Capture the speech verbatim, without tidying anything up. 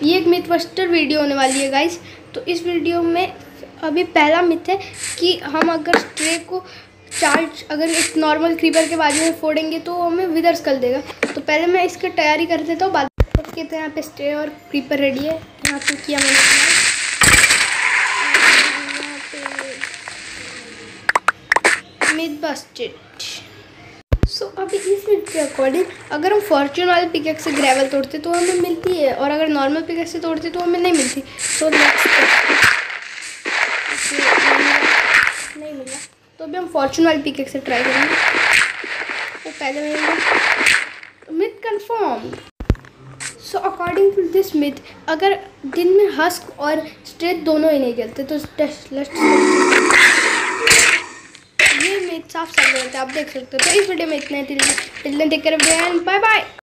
ये एक mythbuster video होने वाली है गाइस। तो इस वीडियो में अभी पहला मिथ है कि हम अगर स्ट्रे को चार्ज अगर एक नॉर्मल क्रीपर के बाजू में फोड़ेंगे तो हमें विदर्स कर देगा। तो पहले मैं इसकी तैयारी कर देता हूँ। बाद में तो यहाँ पे स्ट्रे और क्रीपर रेडी है। यहाँ पे किया मैंने मिथबस्टेड। सो so, अभी इस वीडियो के अकॉर्डिंग अगर हम फॉर्चून वाले पिकेक्स से ग्रेवल तोड़ते तो हमें मिलती है, और अगर नॉर्मल पिकेक्स से तोड़ते तो हमें नहीं मिलती। सो so, नहीं मिला तो अभी हम फॉर्चून वाले पिकेक्स से ट्राई करेंगे। तो पहले myth confirm. So according to this myth अगर दिन में हस्क और स्ट्रेट दोनों ही नहीं जलते तो ये मिथ साफ साफ गलत है, आप देख सकते हो। तो इस वीडियो में इतना ही। Till then take care and bye bye.